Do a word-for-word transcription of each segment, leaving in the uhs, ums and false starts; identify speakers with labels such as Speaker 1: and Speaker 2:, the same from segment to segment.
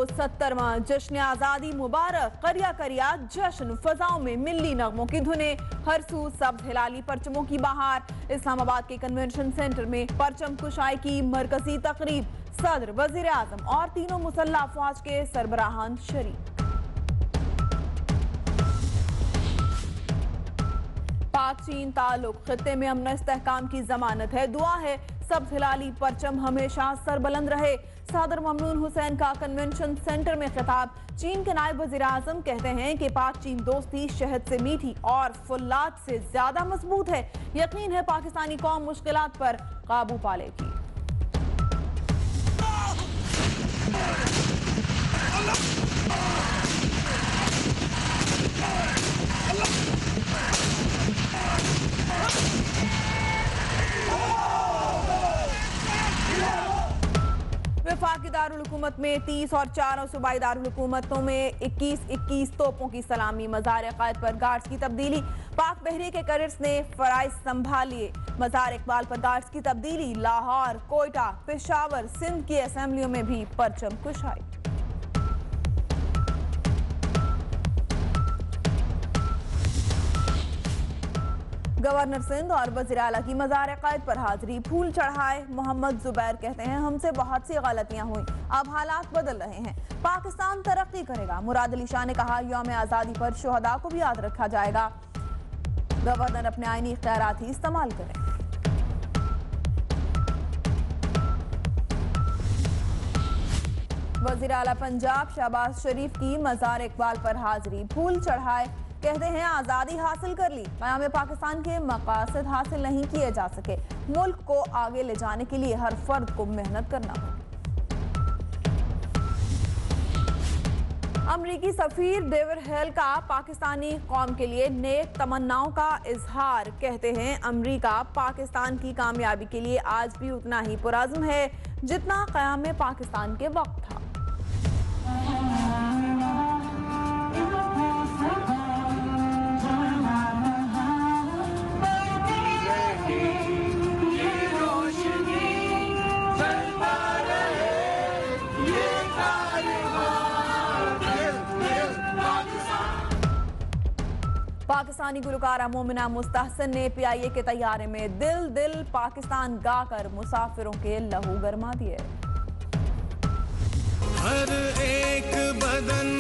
Speaker 1: सत्तरवां जश्न आजादी मुबारक। करिया करिया जश्न, फजाओं में मिल्ली नगमों की धुनें, हर सू सब्ज हिलाली परचमों की बहार। इस्लामाबाद के कन्वेंशन सेंटर में परचम कुशाई की मरकजी तकरीब, सदर, वजीर आजम और तीनों मुसल्ह अफवाज के सरबराहान शरीक। पाक चीन ताल्लुक खित्ते में अमन इस्तेहकाम की जमानत है, दुआ है सब हिलाली परचम हमेशा सरबुलंद रहे। सदर ममनून हुसैन का कन्वेंशन सेंटर में खिताब। चीन के नायब वजीर आजम कहते हैं कि पाक चीन दोस्ती शहद से मीठी और फुल्लाद से ज्यादा मजबूत है। यकीन है पाकिस्तानी कौम मुश्किलात पर काबू पा लेगी। वफाकी दारुल हुकूमत में तीस और चारों सूबाई दारुल हुकूमतों में इक्कीस इक्कीस तोपों की सलामी। मज़ार अकायद पर गार्ड्स की तब्दीली, पाक बहरी के कैडेट्स ने फराइज संभालिए। मज़ार इकबाल पर गार्ड्स की तब्दीली, लाहौर, कोयटा, पेशावर, सिंध की असेंबलियों में भी परचम कुशाई। गवर्नर सिंध और वज़ीर आला की मज़ार अकायद पर हाजिरी, फूल चढ़ाए। मोहम्मद जुबैर कहते हैं हमसे बहुत सी गलतियां हुई, अब हालात बदल रहे हैं, पाकिस्तान तरक्की करेगा। मुराद अली शाह ने कहा यौम आज़ादी पर शोहदा को भी याद रखा जाएगा। गवर्नर अपने आईनी इख्तियारात ही इस्तेमाल करें। वज़ीर आला पंजाब शहबाज शरीफ की मज़ार इकबाल पर हाजिरी, फूल चढ़ाए। कहते हैं आज़ादी हासिल कर ली, क़याम पाकिस्तान के मकासद हासिल नहीं किए जा सके। मुल्क को आगे ले जाने के लिए हर फर्द को मेहनत करना होगी। अमरीकी सफीर डेविड हेल का पाकिस्तानी कौम के लिए नेक तमन्नाओं का इजहार। कहते हैं अमरीका पाकिस्तान की कामयाबी के लिए आज भी उतना ही पुरअज़्म है जितना क़याम पाकिस्तान के वक्त था। पाकिस्तानी गुलकारा मोमिना मुस्तहसन ने पी आई ए के तैयारे में दिल दिल पाकिस्तान गाकर मुसाफिरों के लहू गरमा दिए।
Speaker 2: हर एक बदन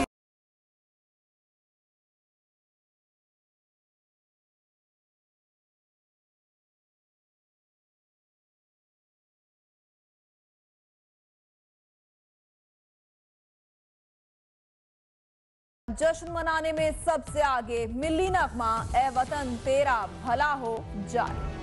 Speaker 1: जश्न मनाने में सबसे आगे मिल्ली नगमा, ए वतन तेरा भला हो जाए।